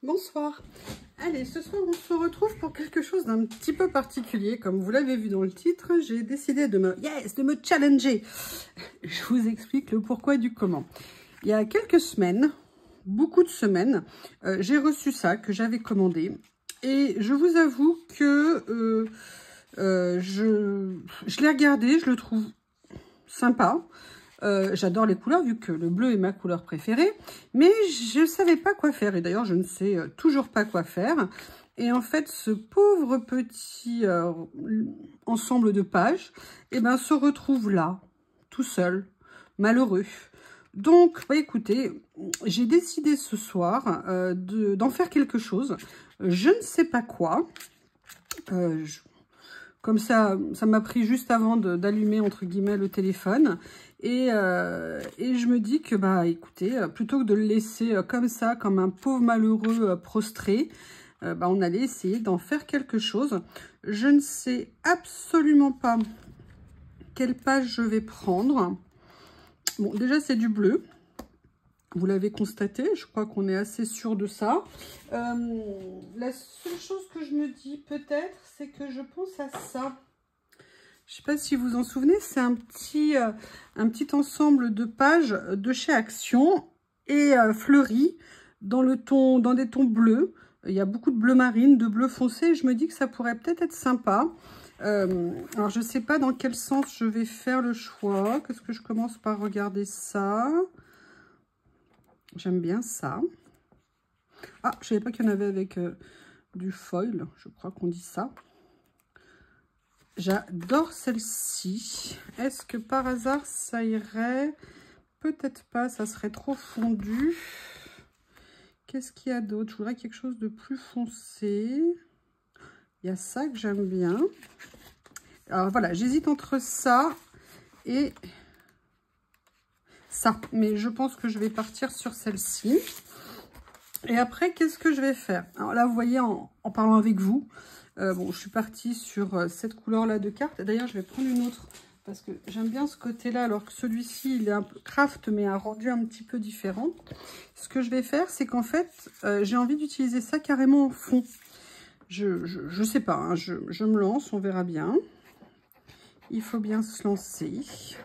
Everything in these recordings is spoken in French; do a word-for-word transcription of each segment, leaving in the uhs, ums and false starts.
Bonsoir. Allez, ce soir, on se retrouve pour quelque chose d'un petit peu particulier. Comme vous l'avez vu dans le titre, j'ai décidé de me, yes, de me challenger. Je vous explique le pourquoi du comment. Il y a quelques semaines, beaucoup de semaines, euh, j'ai reçu ça que j'avais commandé. Et je vous avoue que euh, euh, je, je l'ai regardé, je le trouve sympa. Euh, J'adore les couleurs, vu que le bleu est ma couleur préférée. Mais je ne savais pas quoi faire. Et d'ailleurs, je ne sais euh, toujours pas quoi faire. Et en fait, ce pauvre petit euh, ensemble de pages, eh ben, se retrouve là, tout seul, malheureux. Donc, bah, écoutez, j'ai décidé ce soir euh, d'en faire quelque chose. Je ne sais pas quoi. Euh, je... Comme ça, ça m'a pris juste avant d'allumer, entre guillemets, le téléphone. Et, euh, et je me dis que, bah, écoutez, plutôt que de le laisser comme ça, comme un pauvre malheureux prostré, euh, bah, on allait essayer d'en faire quelque chose. Je ne sais absolument pas quelle page je vais prendre. Bon, déjà, c'est du bleu. Vous l'avez constaté, je crois qu'on est assez sûr de ça. Euh, la seule chose que je me dis peut-être, c'est que je pense à ça. Je ne sais pas si vous en souvenez, c'est un petit, euh, un petit ensemble de pages de chez Action et euh, fleuri dans, le ton, dans des tons bleus. Il y a beaucoup de bleu marine, de bleu foncé. Et je me dis que ça pourrait peut-être être sympa. Euh, alors, je ne sais pas dans quel sens je vais faire le choix. Qu'est-ce que je commence par regarder ça? J'aime bien ça. Ah, je ne savais pas qu'il y en avait avec euh, du foil. Je crois qu'on dit ça. J'adore celle-ci. Est-ce que par hasard, ça irait? Peut-être pas, ça serait trop fondu. Qu'est-ce qu'il y a d'autre? Je voudrais quelque chose de plus foncé. Il y a ça que j'aime bien. Alors voilà, j'hésite entre ça et ça. Mais je pense que je vais partir sur celle-ci. Et après, qu'est-ce que je vais faire? Alors là, vous voyez, en, en parlant avec vous, euh, bon, je suis partie sur euh, cette couleur-là de carte. D'ailleurs, je vais prendre une autre parce que j'aime bien ce côté-là, alors que celui-ci, il est un peu craft, mais un rendu un petit peu différent. Ce que je vais faire, c'est qu'en fait, euh, j'ai envie d'utiliser ça carrément en fond. Je, je, je sais pas, hein, je, je me lance, on verra bien. Il faut bien se lancer.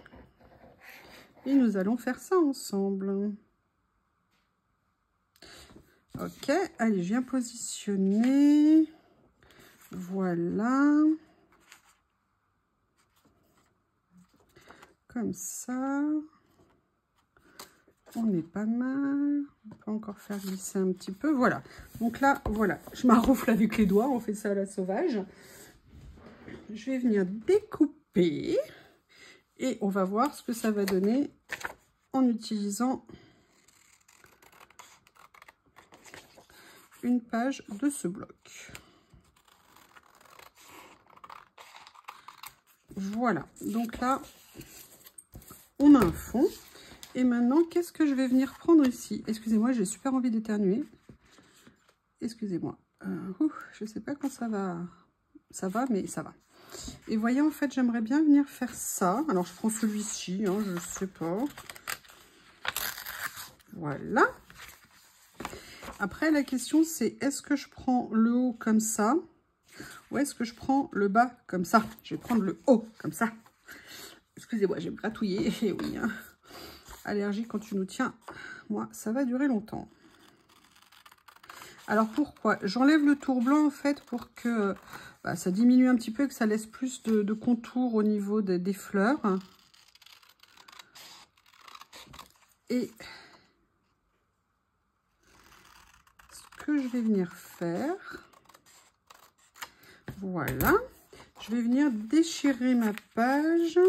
Et nous allons faire ça ensemble. Ok, allez, je viens positionner. Voilà. Comme ça. On est pas mal. On peut encore faire glisser un petit peu. Voilà. Donc là, voilà. Je m'arroufle avec les doigts. On fait ça à la sauvage. Je vais venir découper. Et on va voir ce que ça va donner en utilisant une page de ce bloc. Voilà, donc là, on a un fond. Et maintenant, qu'est-ce que je vais venir prendre ici? Excusez-moi, j'ai super envie d'éternuer. Excusez-moi. Euh, je ne sais pas quand ça va. Ça va, mais ça va. Et voyez, en fait, j'aimerais bien venir faire ça. Alors, je prends celui-ci, hein, je ne sais pas. Voilà. Après, la question, c'est est-ce que je prends le haut comme ça ou est-ce que je prends le bas comme ça? Je vais prendre le haut comme ça. Excusez-moi, j'ai me gratouillé. Et oui, hein. Allergie quand tu nous tiens, moi, ça va durer longtemps. Alors, pourquoi? J'enlève le tour blanc, en fait, pour que bah, ça diminue un petit peu et que ça laisse plus de, de contours au niveau de, des fleurs. Et ce que je vais venir faire... Voilà, je vais venir déchirer ma page.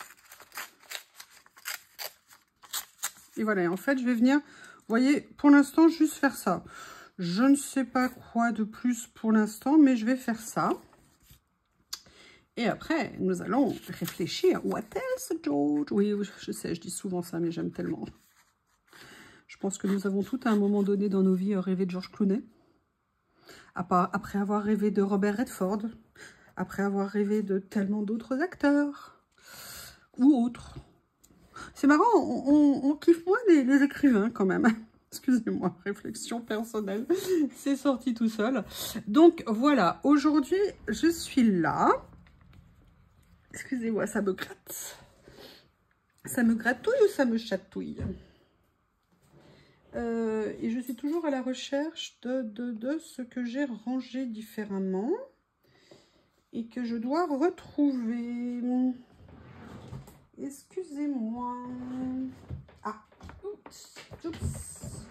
Et voilà, et en fait, je vais venir, vous voyez, pour l'instant, juste faire ça. Je ne sais pas quoi de plus pour l'instant, mais je vais faire ça. Et après, nous allons réfléchir. What else, George? Oui, je sais, je dis souvent ça, mais j'aime tellement. Je pense que nous avons tous à un moment donné dans nos vies rêvé de George Clooney. Après avoir rêvé de Robert Redford, après avoir rêvé de tellement d'autres acteurs, ou autres. C'est marrant, on, on, on kiffe moins les, les écrivains quand même. Excusez-moi, réflexion personnelle, c'est sorti tout seul. Donc voilà, aujourd'hui, je suis là. Excusez-moi, ça me gratte. Ça me gratouille ou ça me chatouille? euh, Et je suis toujours à la recherche de, de, de ce que j'ai rangé différemment et que je dois retrouver. Excusez-moi. Ah, oups, oups.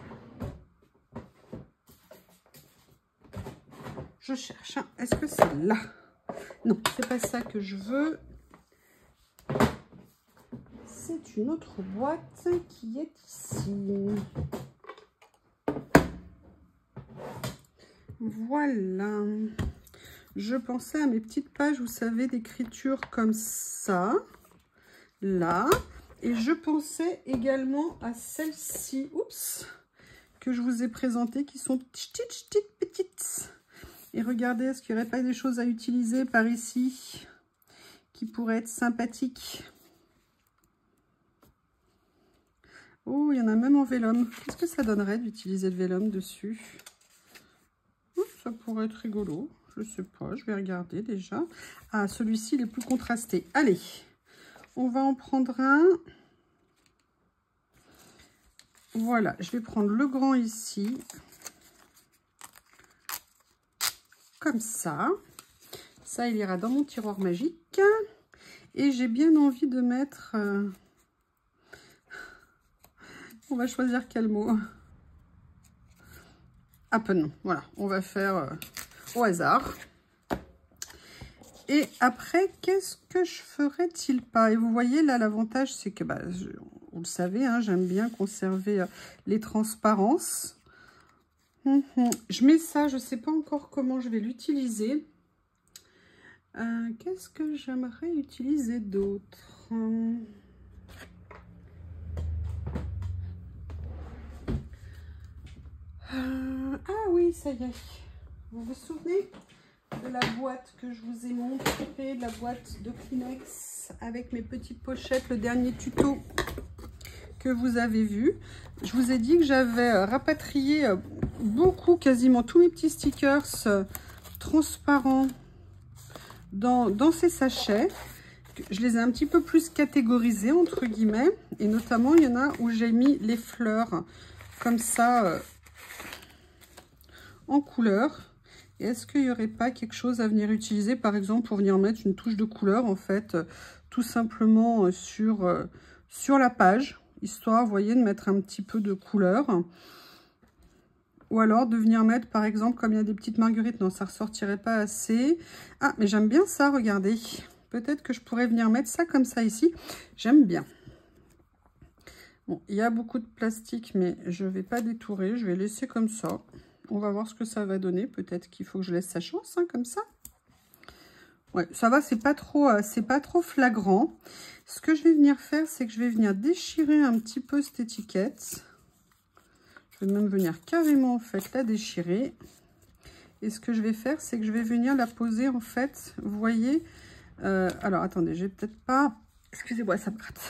Je cherche. Hein. Est-ce que c'est là? Non, c'est pas ça que je veux. C'est une autre boîte qui est ici. Voilà. Je pensais à mes petites pages, vous savez, d'écriture comme ça. Là. Et je pensais également à celles-ci. Oups. Que je vous ai présentées, qui sont petites, petites, petites. Et regardez, est-ce qu'il n'y aurait pas des choses à utiliser par ici qui pourraient être sympathiques? Oh, il y en a même en vélum. Qu'est-ce que ça donnerait d'utiliser le vélum dessus? Oh, ça pourrait être rigolo. Je sais pas, je vais regarder déjà. Ah, celui-ci, il est plus contrasté. Allez, on va en prendre un. Voilà, je vais prendre le grand ici. Comme ça. Ça, il ira dans mon tiroir magique. Et j'ai bien envie de mettre... Euh... On va choisir quel mot. Ah, peu non. Voilà, on va faire euh, au hasard. Et après, qu'est-ce que je ferais-il pas? Et vous voyez, là, l'avantage, c'est que, bah, je, vous le savez, hein, j'aime bien conserver euh, les transparences. Hum, hum. Je mets ça, je ne sais pas encore comment je vais l'utiliser. Euh, qu'est-ce que j'aimerais utiliser d'autre? hum. Euh, ah oui, ça y est. Vous vous souvenez de la boîte que je vous ai montrée, la boîte de Kleenex avec mes petites pochettes, le dernier tuto que vous avez vu. Je vous ai dit que j'avais rapatrié beaucoup, quasiment tous mes petits stickers transparents dans, dans ces sachets. Je les ai un petit peu plus catégorisés, entre guillemets, et notamment, il y en a où j'ai mis les fleurs comme ça, euh, en couleur. Est-ce qu'il n'y aurait pas quelque chose à venir utiliser, par exemple, pour venir mettre une touche de couleur, en fait, euh, tout simplement euh, sur, euh, sur la page, histoire, vous voyez, de mettre un petit peu de couleur. Ou alors de venir mettre, par exemple, comme il y a des petites marguerites, non, ça ne ressortirait pas assez. Ah, mais j'aime bien ça, regardez. Peut-être que je pourrais venir mettre ça comme ça ici. J'aime bien. Bon, il y a beaucoup de plastique, mais je ne vais pas détourer, je vais laisser comme ça. On va voir ce que ça va donner. Peut-être qu'il faut que je laisse sa chance, hein, comme ça. Ouais, ça va, c'est pas trop, euh, c'est pas trop flagrant. Ce que je vais venir faire, c'est que je vais venir déchirer un petit peu cette étiquette. Je vais même venir carrément, en fait, la déchirer. Et ce que je vais faire, c'est que je vais venir la poser, en fait, vous voyez. Euh, alors, attendez, je vais peut-être pas... Excusez-moi, ça me gratte.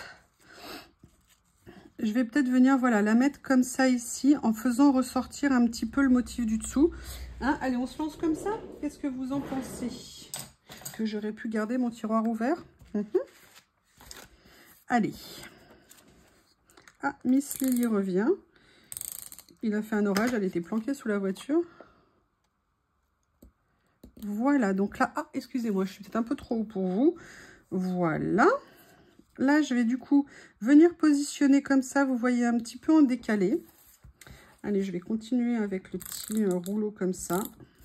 Je vais peut-être venir, voilà, la mettre comme ça ici, en faisant ressortir un petit peu le motif du dessous. Hein, allez, on se lance comme ça. Qu'est-ce que vous en pensez? Que j'aurais pu garder mon tiroir ouvert. Mmh. Allez. Ah, Miss Lily revient. Il a fait un orage, elle était planquée sous la voiture. Voilà, donc là... Ah, excusez-moi, je suis peut-être un peu trop haut pour vous. Voilà. Là, je vais du coup venir positionner comme ça, vous voyez, un petit peu en décalé. Allez, je vais continuer avec le petit euh, rouleau comme ça.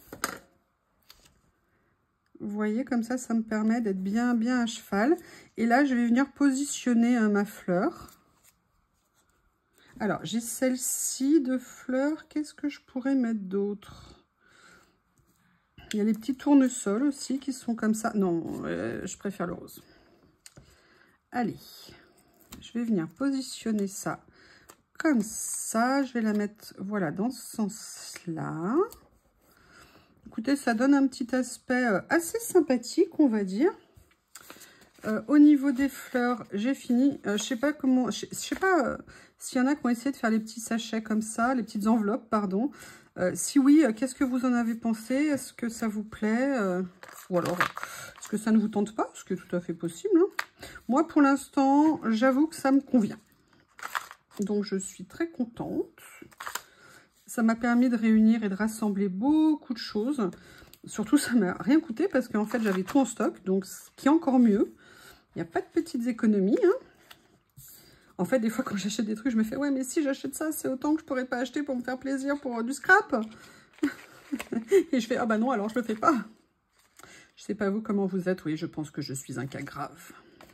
Vous voyez, comme ça, ça me permet d'être bien, bien à cheval. Et là, je vais venir positionner euh, ma fleur. Alors, j'ai celle-ci de fleurs. Qu'est-ce que je pourrais mettre d'autre? Il y a les petits tournesols aussi qui sont comme ça. Non, euh, je préfère le rose. Allez, je vais venir positionner ça comme ça. Je vais la mettre, voilà, dans ce sens-là. Écoutez, ça donne un petit aspect assez sympathique, on va dire. Euh, au niveau des fleurs, j'ai fini. Euh, je sais pas comment, je, je sais pas euh, S'il y en a qui ont essayé de faire les petits sachets comme ça, les petites enveloppes, pardon. Euh, si oui, euh, qu'est-ce que vous en avez pensé? Est-ce que ça vous plaît? euh, Ou alors, est-ce que ça ne vous tente pas? Ce qui est tout à fait possible. Hein. Moi, pour l'instant, j'avoue que ça me convient. Donc, je suis très contente. Ça m'a permis de réunir et de rassembler beaucoup de choses. Surtout, ça m'a rien coûté parce qu'en fait, j'avais tout en stock. Donc, ce qui est encore mieux. Il n'y a pas de petites économies. Hein. En fait, des fois, quand j'achète des trucs, je me fais « Ouais, mais si j'achète ça, c'est autant que je pourrais pas acheter pour me faire plaisir pour du scrap. » Et je fais « Ah bah non, alors je le fais pas. » Je sais pas vous comment vous êtes. Oui, je pense que je suis un cas grave.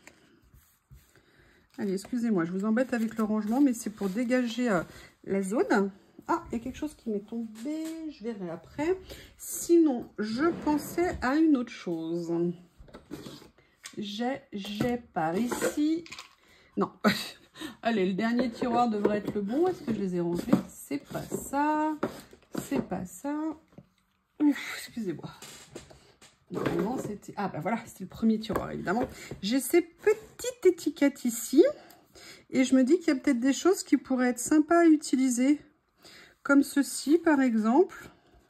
Allez, excusez-moi, je vous embête avec le rangement, mais c'est pour dégager euh, la zone. Ah, il y a quelque chose qui m'est tombé, je verrai après. Sinon, je pensais à une autre chose. J'ai, j'ai par ici... Non, allez, le dernier tiroir devrait être le bon. Est-ce que je les ai rangés? C'est pas ça, c'est pas ça. Ouf, excusez-moi. Normalement, c'était... Ah, ben voilà, c'était le premier tiroir, évidemment. J'ai ces petites étiquettes ici. Et je me dis qu'il y a peut-être des choses qui pourraient être sympas à utiliser. Comme ceci, par exemple.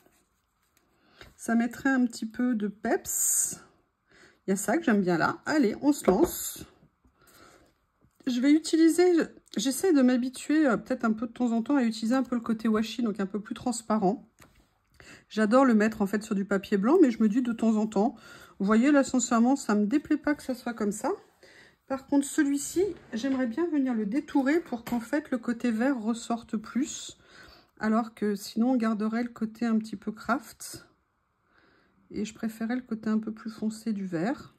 Ça mettrait un petit peu de peps. Il y a ça que j'aime bien là. Allez, on se lance. Je vais utiliser... J'essaie de m'habituer euh, peut-être un peu de temps en temps à utiliser un peu le côté washi, donc un peu plus transparent. J'adore le mettre en fait sur du papier blanc, mais je me dis de temps en temps, vous voyez là sincèrement, ça ne me déplaît pas que ça soit comme ça. Par contre celui-ci, j'aimerais bien venir le détourer pour qu'en fait le côté vert ressorte plus. Alors que sinon on garderait le côté un petit peu craft. Et je préférais le côté un peu plus foncé du vert.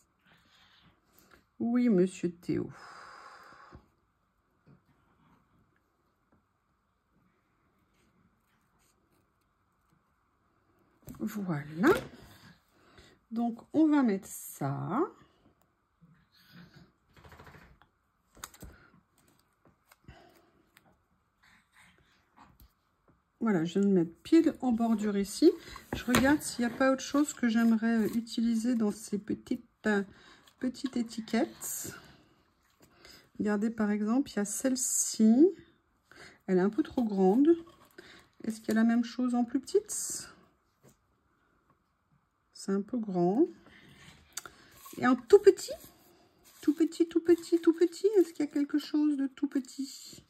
Oui, monsieur Théo. Voilà. Donc, on va mettre ça. Voilà, je vais le mettre pile en bordure ici. Je regarde s'il n'y a pas autre chose que j'aimerais utiliser dans ces petites, euh, petites étiquettes. Regardez, par exemple, il y a celle-ci. Elle est un peu trop grande. Est-ce qu'il y a la même chose en plus petite? C'est un peu grand. Et en tout petit, tout petit, tout petit, tout petit, est-ce qu'il y a quelque chose de tout petit?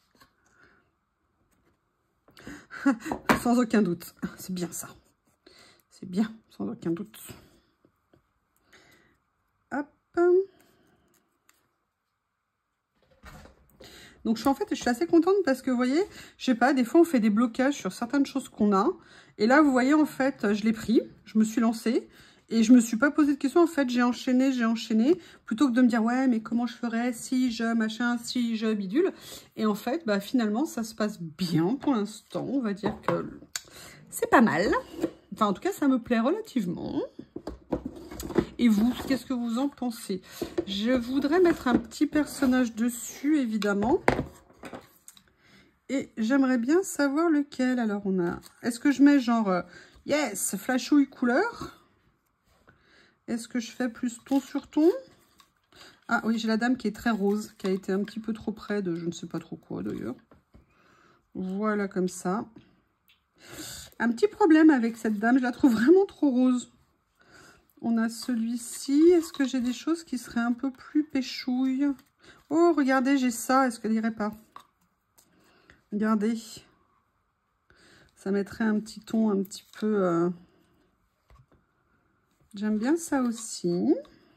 Sans aucun doute, c'est bien ça. C'est bien, sans aucun doute. Hop. Donc, je suis en fait, je suis assez contente parce que, vous voyez, je sais pas, des fois, on fait des blocages sur certaines choses qu'on a. Et là, vous voyez, en fait, je l'ai pris, je me suis lancée. Et je me suis pas posé de questions, en fait, j'ai enchaîné, j'ai enchaîné, plutôt que de me dire, ouais, mais comment je ferais si je, machin, si je, bidule. Et en fait, bah, finalement, ça se passe bien pour l'instant. On va dire que c'est pas mal. Enfin, en tout cas, ça me plaît relativement. Et vous, qu'est-ce que vous en pensez? Je voudrais mettre un petit personnage dessus, évidemment. Et j'aimerais bien savoir lequel. Alors, on a... Est-ce que je mets genre, euh, yes, flashouille couleur? Est-ce que je fais plus ton sur ton? Ah oui, j'ai la dame qui est très rose, qui a été un petit peu trop près de je ne sais pas trop quoi d'ailleurs. Voilà, comme ça. Un petit problème avec cette dame, je la trouve vraiment trop rose. On a celui-ci. Est-ce que j'ai des choses qui seraient un peu plus péchouilles? Oh, regardez, j'ai ça. Est-ce qu'elle irait pas? Regardez. Ça mettrait un petit ton un petit peu... Euh... J'aime bien ça aussi.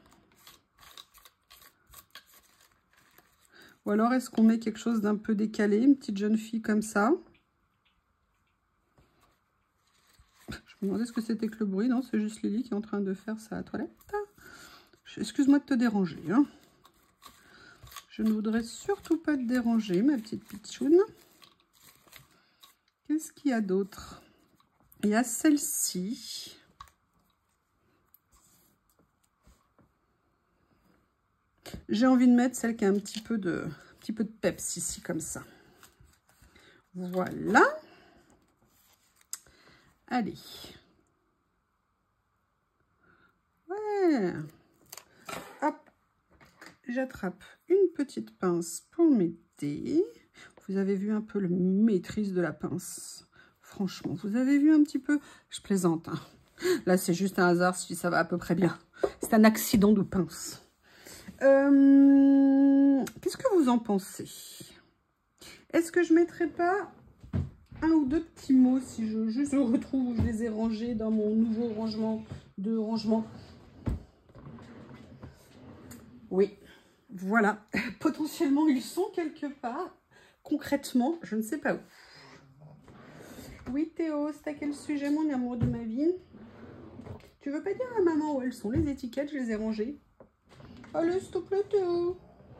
Ou alors, est-ce qu'on met quelque chose d'un peu décalé? Une petite jeune fille comme ça. Je me demandais ce que c'était que le bruit. Non, c'est juste Lily qui est en train de faire sa toilette. Excuse-moi de te déranger. Hein. Je ne voudrais surtout pas te déranger, ma petite pitchoune. Qu'est-ce qu'il y a d'autre? Il y a celle-ci. J'ai envie de mettre celle qui a un petit peu de, un petit peu de peps ici, comme ça. Voilà. Allez. Ouais. Hop. J'attrape une petite pince pour m'aider. Vous avez vu un peu le maîtrise de la pince. Franchement, vous avez vu un petit peu. Je plaisante. Hein. Là, c'est juste un hasard si ça va à peu près bien. C'est un accident de pince. Euh, Qu'est-ce que vous en pensez? Est-ce que je ne mettrais pas un ou deux petits mots si je juste je retrouve où je les ai rangés dans mon nouveau rangement de rangement? Oui, voilà. Potentiellement, ils sont quelque part. Concrètement, je ne sais pas où. Oui, Théo, c'est à quel sujet, mon amour de ma vie? Tu veux pas dire à maman où elles sont, les étiquettes? Je les ai rangées. Allez, s'il te plaît, Théo.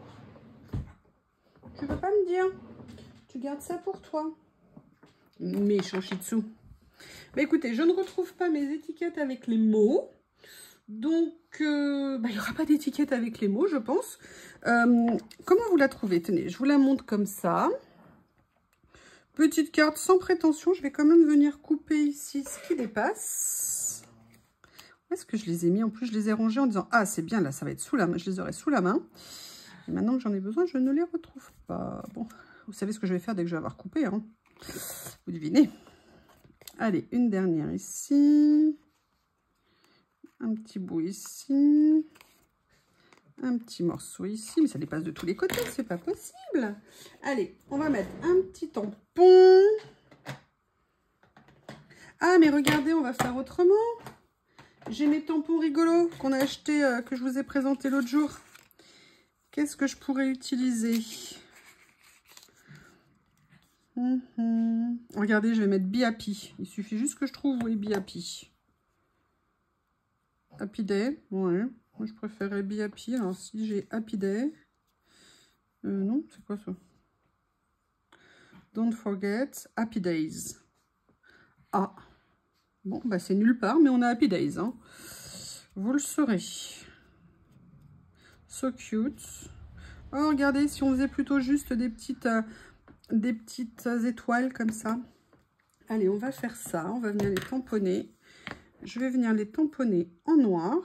Tu veux pas me dire? Tu gardes ça pour toi. Méchant Shih Tzu. Bah écoutez, je ne retrouve pas mes étiquettes avec les mots. Donc, euh, bah, il n'y aura pas d'étiquette avec les mots, je pense. Euh, comment vous la trouvez? Tenez, je vous la montre comme ça. Petite carte sans prétention. Je vais quand même venir couper ici ce qui dépasse. Où est-ce que je les ai mis? En plus, je les ai rangés en disant, ah, c'est bien, là, ça va être sous la main. Je les aurai sous la main. Et maintenant que j'en ai besoin, je ne les retrouve pas. Bon, vous savez ce que je vais faire dès que je vais avoir coupé, hein. Vous devinez. Allez, une dernière ici. Un petit bout ici. Un petit morceau ici. Mais ça dépasse de tous les côtés, c'est pas possible. Allez, on va mettre un petit tampon. Ah, mais regardez, on va faire autrement. J'ai mes tampons rigolos qu'on a achetés, euh, que je vous ai présenté l'autre jour. Qu'est-ce que je pourrais utiliser? Mmh. Regardez, je vais mettre Be Happy. Il suffit juste que je trouve où est Be Happy. Happy Day, ouais. Moi, je préférais Be Happy. Alors, si j'ai Happy Day... Euh, non, c'est quoi ça? Don't forget Happy Days. Ah. Bon, bah c'est nulle part, mais on a Happy Days. Hein. Vous le saurez. So cute. Oh, regardez, si on faisait plutôt juste des petites... Euh, des petites étoiles comme ça. Allez, on va faire ça. On va venir les tamponner. Je vais venir les tamponner en noir.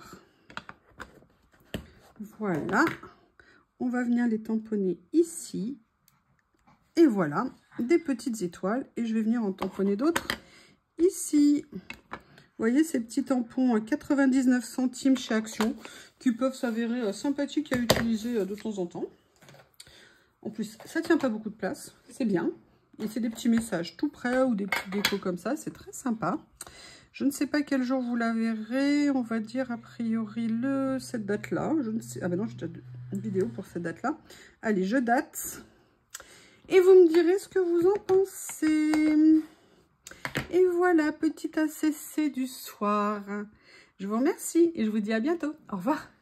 Voilà. On va venir les tamponner ici. Et voilà, des petites étoiles. Et je vais venir en tamponner d'autres ici. Vous voyez ces petits tampons à quatre-vingt-dix-neuf centimes chez Action qui peuvent s'avérer sympathiques à utiliser de temps en temps. En plus, ça tient pas beaucoup de place, c'est bien. Et c'est des petits messages tout près ou des petits décos comme ça, c'est très sympa. Je ne sais pas quel jour vous la verrez, on va dire a priori le cette date-là. Je ne sais, ah ben non, j'ai déjà une vidéo pour cette date-là. Allez, je date. Et vous me direz ce que vous en pensez. Et voilà, petit A C C du soir. Je vous remercie et je vous dis à bientôt. Au revoir.